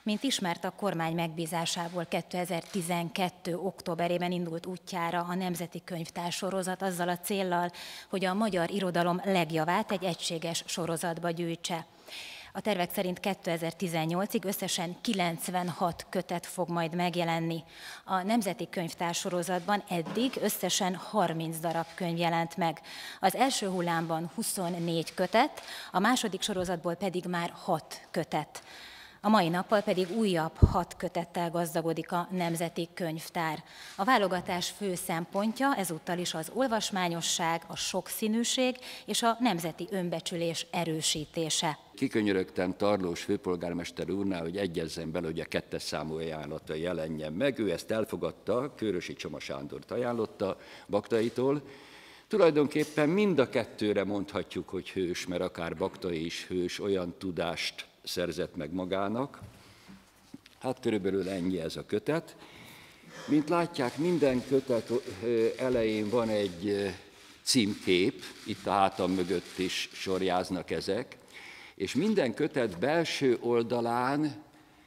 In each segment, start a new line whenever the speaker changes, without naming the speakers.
Mint ismert, a kormány megbízásából 2012. októberében indult útjára a Nemzeti Könyvtár sorozat azzal a céllal, hogy a magyar irodalom legjavát egy egységes sorozatba gyűjtse. A tervek szerint 2018-ig összesen 96 kötet fog majd megjelenni. A Nemzeti Könyvtár sorozatban eddig összesen 30 darab könyv jelent meg. Az első hullámban 24 kötet, a második sorozatból pedig már 6 kötet. A mai nappal pedig újabb 6 kötettel gazdagodik a Nemzeti Könyvtár. A válogatás fő szempontja ezúttal is az olvasmányosság, a sokszínűség és a nemzeti önbecsülés erősítése.
Kikönyörögtem Tarlós főpolgármester úrnál, hogy egyezzen bele, hogy a 2. számú ajánlata jelenjen meg. Ő ezt elfogadta, Kőrösi Csoma Sándort ajánlotta Baktaitól. Tulajdonképpen mind a kettőre mondhatjuk, hogy hős, mert akár Baktai is hős, olyan tudást szerzett meg magának. Hát körülbelül ennyi ez a kötet. Mint látják, minden kötet elején van egy címkép, itt a hátam mögött is sorjáznak ezek, és minden kötet belső oldalán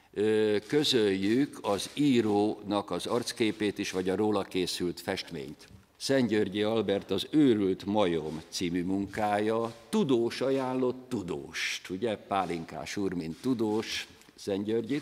közöljük az írónak az arcképét is, vagy a róla készült festményt. Szentgyörgyi Albert az Őrült majom című munkája, tudós ajánlott tudóst, ugye Pálinkás úr, mint tudós Szentgyörgyit,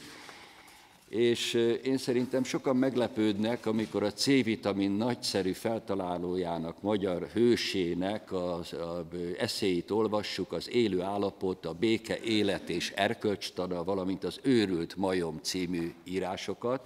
és én szerintem sokan meglepődnek, amikor a C-vitamin nagyszerű feltalálójának, magyar hősének az eszéit olvassuk, az Élő állapot, a Béke, élet és erkölcstana, valamint az Őrült majom című írásokat.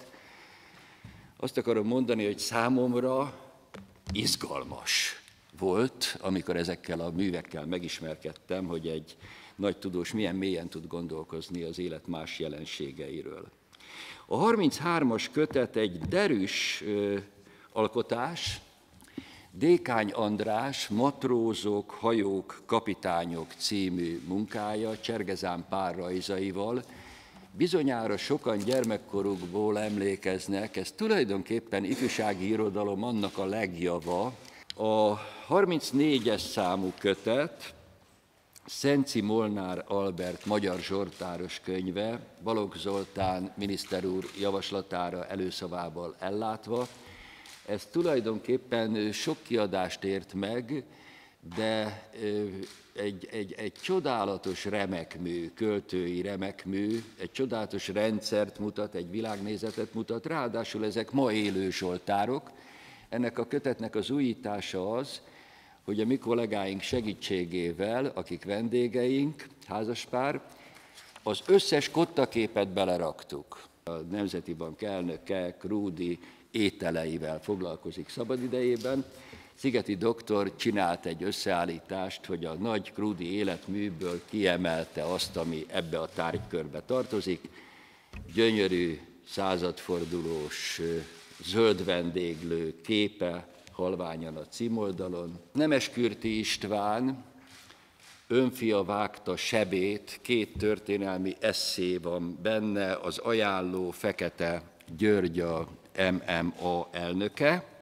Azt akarom mondani, hogy számomra izgalmas volt, amikor ezekkel a művekkel megismerkedtem, hogy egy nagy tudós milyen mélyen tud gondolkozni az élet más jelenségeiről. A 33-as kötet egy derűs alkotás, Dékány András Matrózok, hajók, kapitányok című munkája, Csergezán Pál rajzaival. Bizonyára sokan gyermekkorukból emlékeznek, ez tulajdonképpen ifjúsági irodalom annak a legjava. A 34-es számú kötet, Szenci Molnár Albert magyar zsoltáros könyve, Balogh Zoltán miniszter úr javaslatára előszavával ellátva. Ez tulajdonképpen sok kiadást ért meg, de egy csodálatos remekmű, költői remekmű, egy csodálatos rendszert mutat, egy világnézetet mutat, ráadásul ezek ma élő zsoltárok. Ennek a kötetnek az újítása az, hogy a mi kollégáink segítségével, akik vendégeink, házaspár, az összes kottaképet beleraktuk. A Nemzeti Bank elnöke Krúdy ételeivel foglalkozik szabadidejében. Szigeti doktor csinált egy összeállítást, hogy a nagy Krúdy életműből kiemelte azt, ami ebbe a tárgykörbe tartozik. Gyönyörű, századfordulós, zöld vendéglő képe, halványan a címoldalon. Nemeskürti István, Önfia vágta sebét, 2 történelmi esszé van benne, az ajánló Fekete György a MMA elnöke.